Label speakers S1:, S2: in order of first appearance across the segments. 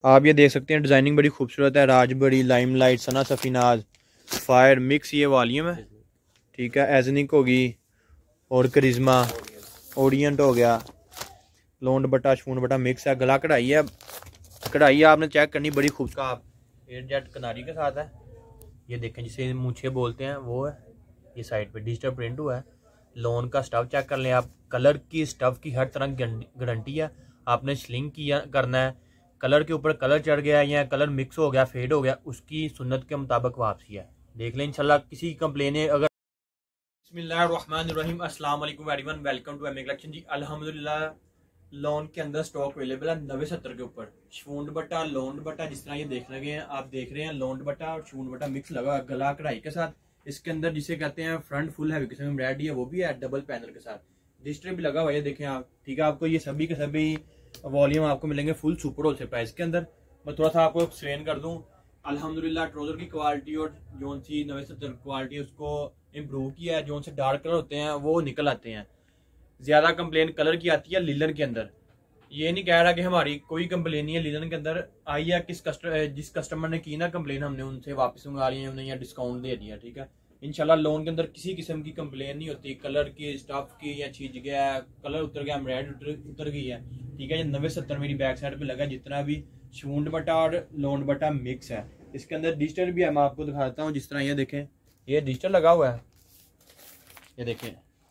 S1: आप ये देख सकते हैं डिज़ाइनिंग बड़ी खूबसूरत है। Rajbari, Limelight, Sana Safinaz, fire mix ये वॉल्यूम है। ठीक है, एजनिक होगी और करिश्मा, ओडियंट हो गया, लोन बटा शून बटा मिक्स है। गला कढ़ाई है, कढ़ाई आपने चेक करनी बड़ी खूबसूरत। आप एयर जेट कनारी के साथ है। ये देखें जिसे मूछे बोलते हैं वो है। ये साइड पे डिजिटल प्रिंट हुआ है। लोन का स्टफ चेक कर लें आप। कलर की स्टफ की हर तरह गारंटी है। आपने स्लिंग किया करना है। कलर के ऊपर कलर चढ़ गया या कलर मिक्स हो गया, फेड हो गया, उसकी सुन्नत के मुताबिक वापसी है। देख लें इंशाल्लाह। किसी की कंप्लेन है अगर। बिस्मिल्लाहिर्रहमानिर्रहीम, अस्सलाम वालेकुम everyone, welcome to MA collection ji. अल्हम्दुलिल्लाह लोन के अंदर स्टॉक अवेलेबल है 9070 के ऊपर। शून बट्टा, लोन बट्टा, जिस तरह ये देख लगे हैं आप देख रहे हैं, लोन बट्टा और शून बट्टा मिक्स लगा गला कढ़ाई के साथ। इसके अंदर जिसे कहते हैं फ्रंट फुल हैवी किस्म में रेड है, वो भी है डबल पैनल के साथ। डिजिटल भी लगा हुआ है, देखें आप। ठीक है, आपको ये सभी के सभी वॉल्यूम आपको मिलेंगे फुल सुपर होलसेल प्राइस के अंदर। मैं थोड़ा सा आपको एक्सप्लेन कर दूं। अल्हम्दुलिल्लाह ट्राउजर की क्वालिटी और जोन सी 9070 क्वालिटी उसको इम्प्रूव किया है। जोन से डार्क कलर होते हैं वो निकल आते हैं। ज्यादा कंप्लेन कलर की आती है लिलन के अंदर। ये नहीं कह रहा कि हमारी कोई कंप्लेन नहीं है लिलन के अंदर आई है। जिस कस्टमर ने की ना कंप्लेन, हमने उनसे वापस मंगा ली है, उन्हें या डिस्काउंट दे दिया। ठीक है, इंशाल्लाह लोन के अंदर किसी किस्म की कंप्लेन नहीं होती। कलर की, स्टफ की, या छिज गया, कलर उतर गया, एम्ब्रॉयडरी उतर गई है। ठीक है, ये 9070 मेरी बैक साइड पे लगा। जितना भी शूंड बटा और लोन बटा मिक्स है। इसके अंदर डिजिटल भी है, मैं आपको दिखाता हूँ। जिस तरह ये देखें, ये डिजिटल लगा हुआ है। ये देखें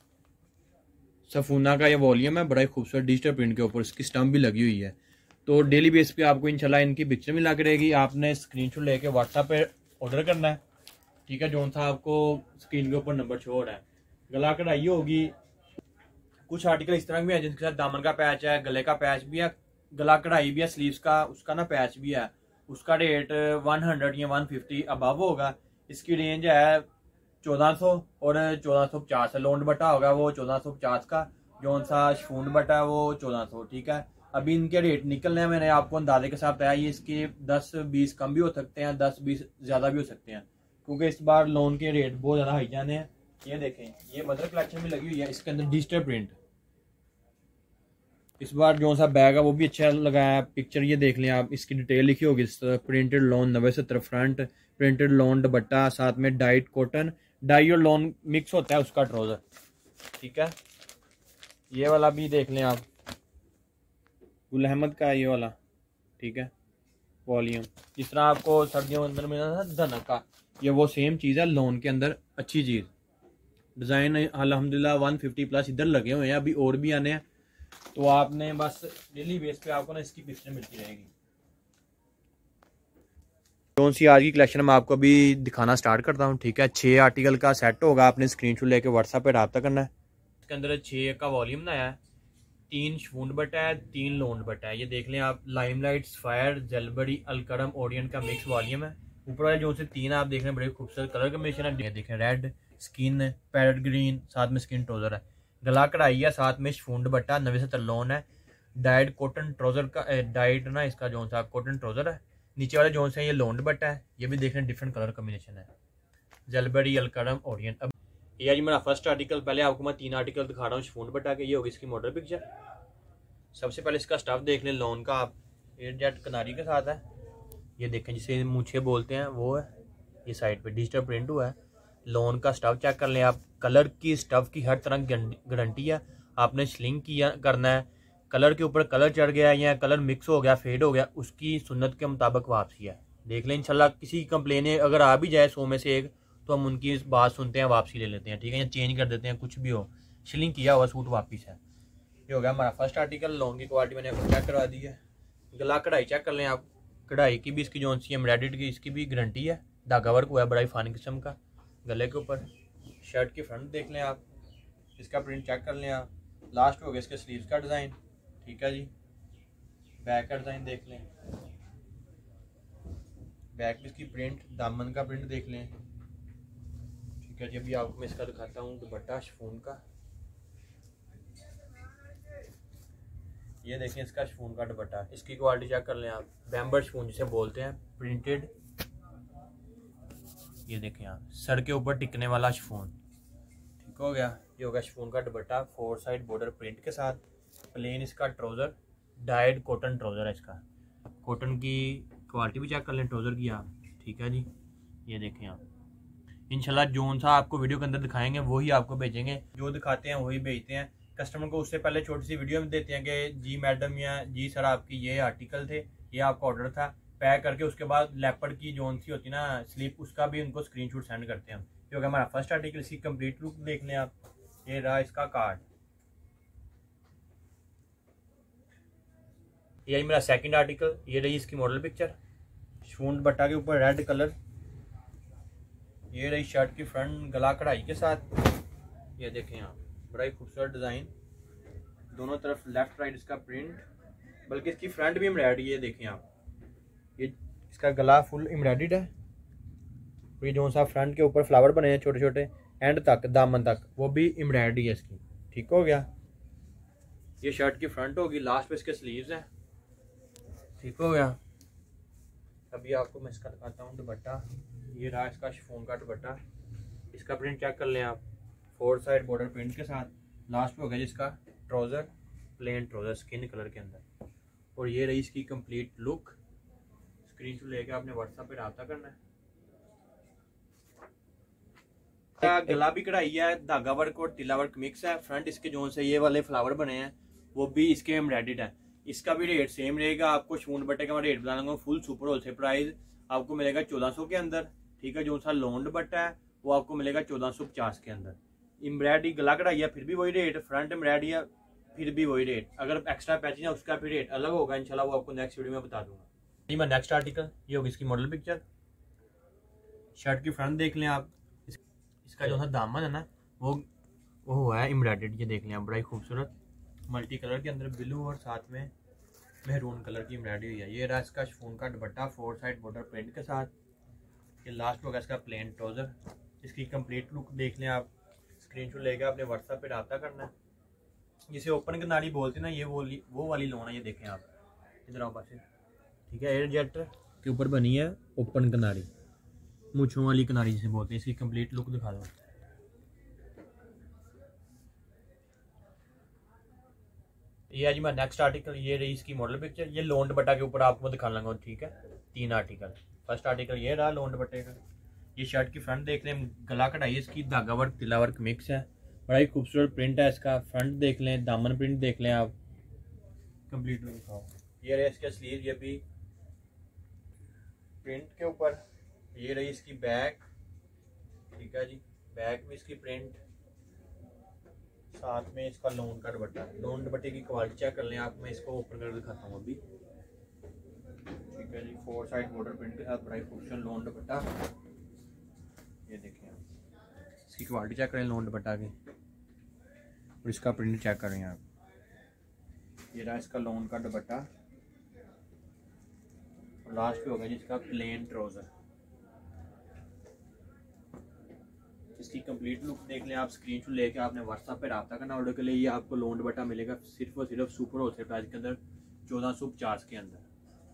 S1: सफूना का ये वॉल्यूम है, बड़ा ही खूबसूरत डिजिटल प्रिंट के ऊपर इसकी स्टम्प भी लगी हुई है। तो डेली बेस पे आपको इंशाल्लाह इनकी पिक्चर मिला के रहेगी। आपने स्क्रीनशॉट लेके व्हाट्सएप पे ऑर्डर करना है। ठीक है, जो सा आपको स्क्रीन के ऊपर नंबर शो हो रहा है। गला कढ़ाई होगी। कुछ आर्टिकल इस तरह भी है जिनके साथ दामन का पैच है, गले का पैच भी है, गला कढ़ाई भी है, स्लीव्स का उसका ना पैच भी है। उसका रेट 100 या 150 अबव होगा। इसकी रेंज है 1400 और 1450 है। लोन बटा होगा वो 1450 का। जौन सा शून बटा है वो 1400। ठीक है, अभी इनके रेट निकलने हैं, मैंने आपको अंदाजे के साथ बताया। ये इसके 10-20 कम भी हो सकते हैं, 10-20 ज्यादा भी हो सकते हैं, क्योंकि इस बार लोन के रेट बहुत ज्यादा हाई जाने हैं। ये देखें, ये मदर कलेक्शन में लगी हुई है। इसके अंदर डिजिटल प्रिंट इस बार जो सा बैग है वो भी अच्छा लगाया है। पिक्चर ये देख लें आप, इसकी डिटेल लिखी होगी। Printed lawn 9070 front, printed lawn dupatta, साथ में डाइट कॉटन, डाई और लोन मिक्स होता है उसका ट्राउजर। ठीक है, ये वाला भी देख लें आप, गुल अहमद का ये वाला। ठीक है, वॉल्यूम जिस तरह आपको सर्दियों के अंदर मिला था धनक का, ये वो सेम चीज़ है लोन के अंदर। अच्छी चीज़ डिज़ाइन अल्हम्दुलिल्लाह 150 प्लस इधर लगे हुए हैं, अभी और भी आने हैं। तो आपने बस डेली बेस पे आपको ना इसकी पिक्चर मिलती रहेगी। कौन सी आज की कलेक्शन मैं आपको अभी दिखाना स्टार्ट करता हूँ। ठीक है, 6 आर्टिकल का सेट होगा। आपने स्क्रीनशॉट लेके व्हाट्सएप पे रब्ता करना है। इसके अंदर 6 का वॉल्यूम बनाया है। 3 शून बटा है, 3 लोन बटा है। ये देख लें आप, लाइमलाइट, फायर, जलबड़ी, अलकरम, ओडियंट का मिक्स वॉल्यूम है। ऊपर वाले जो से 3 आप देख रहे हैं बड़े खूबसूरत कलर कॉम्बिनेशन है। देखें रेड स्किन, पैरेट ग्रीन, साथ में स्किन ट्राउजर है। गला कढ़ाई है, साथ में शून बटा 9070 लोन है। डाइट कॉटन ट्राउजर का डाइट ना इसका जो सा कॉटन ट्राउजर है। नीचे वाले जोन से ये लोन बटा है। ये भी देख रहे हैं डिफरेंट कलर कॉम्बिनेशन है। जलबड़ी, अलकरम, ओरियन। अब ये मेरा फर्स्ट आर्टिकल। पहले आपको मैं 3 आर्टिकल दिखा रहा हूँ शून बटा के। ये होगी इसकी मॉडल पिक्चर। सबसे पहले इसका स्टफ देख लें लोन का। आप एयर जेट कनारी के साथ है। ये देखें जिसे मूछे बोलते हैं वो है। ये साइड पे डिजिटल प्रिंट हुआ है। लोन का स्टफ चेक कर लें आप। कलर की स्टफ की हर तरह गारंटी है। आपने स्लिंग किया करना है। कलर के ऊपर कलर चढ़ गया या कलर मिक्स हो गया, फेड हो गया, उसकी सुन्नत के मुताबिक वापसी है। देख लें इंशाल्लाह। किसी की कंप्लेन है अगर आ भी जाए 100 में से 1, तो हम उनकी बात सुनते हैं, वापसी ले लेते हैं। ठीक है, या चेंज कर देते हैं, कुछ भी हो। स्लिंग किया हुआ सूट वापिस है। ये हो गया हमारा फर्स्ट आर्टिकल। लोन की क्वालिटी मैंने आपको चेक करवा दी है। गला कढ़ाई चेक कर लें आप। कढ़ाई की भी इसकी जो सी एम्ब्रॉयडरी की इसकी भी गारंटी है। धागा वर्क हुआ है बड़ा ही फाइन किस्म का गले के ऊपर। शर्ट की फ्रंट देख लें आप, इसका प्रिंट चेक कर लें आप। लास्ट हो गया इसके स्लीव्स का डिज़ाइन। ठीक है जी, बैक का डिज़ाइन देख लें। बैक में इसकी प्रिंट, दामन का प्रिंट देख लें। ठीक है जी, अभी आपको मैं इसका दिखाता हूँ दुपट्टा शिफॉन का। ये देखें इसका शिफॉन का दुपट्टा। इसकी क्वालिटी चेक कर लें आप। बैम्बर शिफॉन जिसे बोलते हैं, प्रिंटेड। ये देखें आप, सर के ऊपर टिकने वाला शिफॉन। ठीक हो गया। ये होगा शिफॉन का दुपट्टा 4 साइड बॉर्डर प्रिंट के साथ। प्लेन इसका ट्राउजर, डाइड कॉटन ट्राउजर है इसका। कॉटन की क्वालिटी भी चेक कर लें ट्राउज़र की आप। ठीक है जी, ये देखें आप। इंशाल्लाह जोन सा आपको वीडियो के अंदर दिखाएंगे वही आपको भेजेंगे, जो दिखाते हैं वही भेजते हैं कस्टमर को। उससे पहले छोटी सी वीडियो में देते हैं कि जी मैडम या जी सर आपकी ये आर्टिकल थे, ये आपका ऑर्डर था, पैक करके उसके बाद लेपर्ड की जोन सी होती है ना स्लीप, उसका भी उनको स्क्रीनशॉट सेंड करते हैं हम। क्योंकि हमारा फर्स्ट आर्टिकल, इसकी कंप्लीट लुक देख लें आप। ये रहा इसका कार्ड, यही मेरा सेकंड आर्टिकल। ये रही इसकी मॉडल पिक्चर, शिफॉन दुपट्टा के ऊपर रेड कलर। ये रही शर्ट की फ्रंट गला कढ़ाई के साथ। ये देखें आप, बड़ा ही खूबसूरत डिज़ाइन, दोनों तरफ लेफ्ट राइट इसका प्रिंट, बल्कि इसकी फ्रंट भी एम्ब्रॉयडरी। ये देखें आप, ये इसका गला फुल एम्ब्रॉयडर्ड है। ये जो सा फ्रंट के ऊपर फ्लावर बने हैं छोटे छोटे, एंड तक दामन तक वो भी एम्ब्रॉयडरी है इसकी। ठीक हो गया, ये शर्ट की फ्रंट होगी, लास्ट पे इसके स्लीव्स हैं। ठीक हो गया। अभी आपको मैं इसका दिखाता हूँ दुपट्टा। ये रहा इसका शिफॉन का दुपट्टा, इसका प्रिंट चेक कर लें आप, 4 साइड बॉर्डर प्रिंट के साथ। लास्ट पे हो गया जिसका trouser, plain trouser skin colour के अंदर। और ये रही इसकी कंप्लीट लुक। स्क्रीनशॉट लेके आपने व्हाट्सएप पे रब्ता करना है। गला भी कढ़ाई है, धागा वर्क और तिला वर्क मिक्स है। फ्रंट इसके जो से ये वाले फ्लावर बने हैं वो भी इसके एम्ब्रॉयडर्ड है। इसका भी रेट सेम रहेगा। आपको शिफॉन दुपट्टे का मैं रेट बता दूंगा, फुल सुपर होलसेल प्राइस आपको मिलेगा 1400 के अंदर। ठीक है, जो सा लोन दुपट्टा है वो आपको मिलेगा 1450 के अंदर। एम्ब्रॉयडरी गला कढ़ाई है फिर भी वही रेट, फ्रंट एम्ब्रॉयडरी है फिर भी वही रेट। अगर एक्स्ट्रा पैचिंग है उसका भी रेट अलग होगा इंशाल्लाह, वो आपको नेक्स्ट वीडियो में बता दूंगा। जी मैं नेक्स्ट आर्टिकल, ये होगी इसकी मॉडल पिक्चर। शर्ट की फ्रंट देख लें आप, इसका जो सा दामन है ना वो हुआ है एम्ब्रॉयडर्ड। ये देख लें आप, बड़ा ही खूबसूरत मल्टी कलर के अंदर ब्लू और साथ में मेहरून कलर की एम्ब्रॉयडरी हुई है। ये रहा इसका शिफॉन का दुपट्टा 4 साइड बॉर्डर प्रिंट के साथ। ये लास्ट होगा इसका प्लेन ट्राउज़र। इसकी कंप्लीट लुक देख लें आप, स्क्रीनशॉट लेके आपने व्हाट्सएप पे रब्ता करना है। जिसे ओपन कनारी बोलते हैं ना, ये वो वाली लोन है। ये देखें आप, इधर आओ पास। ठीक है, एयर जेट के ऊपर बनी है ओपन कनारी, मूंछों वाली कनारी जिसे बोलते हैं। इसकी कंप्लीट लुक दिखा दो। ये है जी मैं नेक्स्ट आर्टिकल। ये रही इसकी मॉडल पिक्चर। ये लोन दुपट्टा के ऊपर आपको दिखा लूंगा। ठीक है, 3 आर्टिकल। फर्स्ट आर्टिकल ये रहा लोन दुपट्टे का। ये शर्ट की फ्रंट देख लें, गला कढ़ाई इसकी, धागा वर्क तिला वर्क मिक्स है, बड़ा ही खूबसूरत प्रिंट है इसका। फ्रंट देख लें, दामन प्रिंट देख लें आप, कंप्लीट लुक दिखाओ। ये रहे इसके स्लीव, ये भी प्रिंट के ऊपर। ये रही इसकी बैक। ठीक है जी, बैक भी इसकी प्रिंट, साथ में इसका लोन का दुपट्टा। लोन दुपट्टे की क्वालिटी चेक कर लें आप, मैं इसको ओपन करके दिखाता हूँ अभी। ठीक है जी, 4 साइड बॉर्डर प्रिंट के साथ बड़ा ही खूबसूरत लोन दुपट्टा। ये देखें आप, इसकी क्वालिटी चेक करें लोन दुपट्टा की, और इसका प्रिंट चेक करें आप। ये रहा इसका लोन का दुपट्टा, और लास्ट पे होगा जिसका प्लेन ट्राउज़र। इसकी कंप्लीट लुक देख लें आप, स्क्रीनशॉट लेके आपने व्हाट्सएप पे रब्ता करना ऑर्डर के लिए। ये आपको लोन दुपट्टा मिलेगा सिर्फ और सिर्फ सुपर होलसेल प्राइस के अंदर 1450 के अंदर।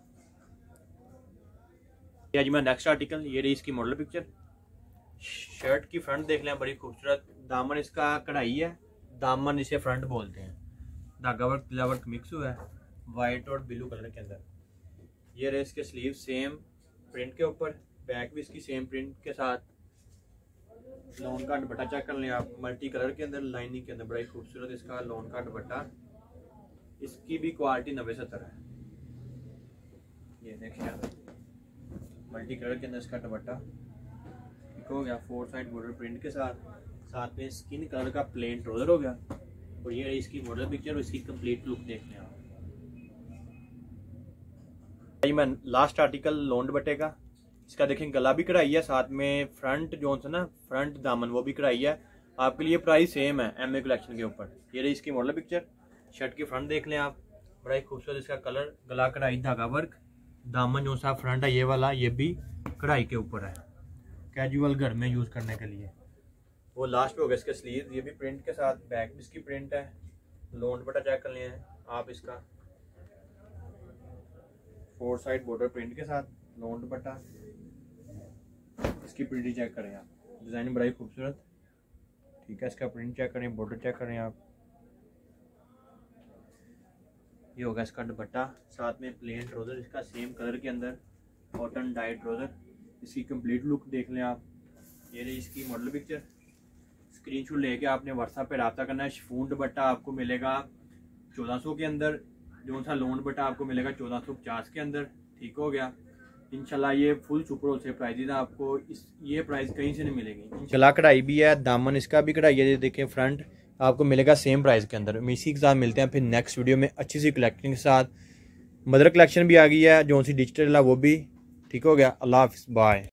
S1: ये जी मैं नेक्स्ट आर्टिकल। ये रही इसकी मॉडल पिक्चर। शर्ट की फ्रंट देख लें, बड़ी खूबसूरत दामन इसका कढ़ाई है, दामन इसे फ्रंट बोलते हैं। धागा वर्क तिला वर्क मिक्स हुआ है वाइट और ब्लू कलर के अंदर। ये रहे इसके स्लीव सेम प्रिंट के ऊपर, बैक भी इसकी सेम प्रिंट के साथ। लोन का दुपट्टा चेक कर लें आप, मल्टी कलर के अंदर लाइनिंग के अंदर, बड़ा ही खूबसूरत इसका लोन का दुपट्टा। इसकी भी क्वालिटी 90-70 है। ये देखिए मल्टी कलर के अंदर इसका दुपट्टा। ठीक हो गया, 4 साइड बॉर्डर प्रिंट के साथ में स्किन कलर का प्लेन ट्राउज़र हो गया। और ये रही इसकी मॉडल पिक्चर और इसकी कंप्लीट लुक देख लें आप। मैं लास्ट आर्टिकल लोन दुपट्टे का। इसका देखें गला भी कढ़ाई है, साथ में फ्रंट जो है ना फ्रंट दामन वो भी कढ़ाई है। आपके लिए प्राइस सेम है एमए कलेक्शन के ऊपर। ये रही इसकी मॉडल पिक्चर। शर्ट की फ्रंट देख लें आप, बड़ा ही खूबसूरत इसका कलर, गला कढ़ाई धागा वर्क, दामन जो सा फ्रंट है ये वाला, ये भी कढ़ाई के ऊपर है, कैजुअल घर में यूज़ करने के लिए। वो लास्ट पे हो गया इसके स्लीव, ये भी प्रिंट के साथ, बैक भी इसकी प्रिंट है। लोन दुपट्टा चेक कर लें आप, इसका 4 साइड बॉर्डर प्रिंट के साथ लोन दुपट्टा। इसकी प्रिंट चेक करें आप, डिज़ाइन बड़ा ही खूबसूरत। ठीक है, इसका प्रिंट चेक करें, बॉर्डर चेक करें आप। ये होगा इसका दुपट्टा, साथ में प्लेन ट्राउज़र इसका सेम कलर के अंदर, कॉटन डाइट ट्राउज़र। इसकी कंप्लीट लुक देख लें आप। ये रही इसकी मॉडल पिक्चर। स्क्रीनशॉट लेके आपने व्हाट्सएप पे रब्ता करना है। शिफॉन दुपट्टा आपको मिलेगा 1400 के अंदर, जो सा लोन दुपट्टा आपको मिलेगा 1450 के अंदर। ठीक हो गया। इंशाल्लाह ये फुल सुपर होलसेल प्राइस है, आपको ये प्राइस कहीं से नहीं मिलेगी। गला कढ़ाई भी है, दामन इसका भी कढ़ाई है, देखें फ्रंट आपको मिलेगा सेम प्राइस के अंदर। इसी के साथ मिलते हैं फिर नेक्स्ट वीडियो में अच्छी सी कलेक्शन के साथ। मदर कलेक्शन भी आ गई है, जो सी डिजिटल है वो भी। ठीक हो गया। अल्लाह हाफिज़, बाय।